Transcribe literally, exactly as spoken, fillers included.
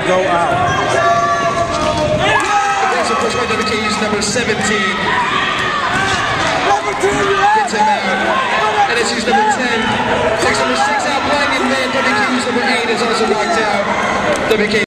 go out. Aggressive push by W K U's number seventeen. Gets him out. N S U's number ten. Takes number six out, playing in man. W K U's number eight is also knocked out. W K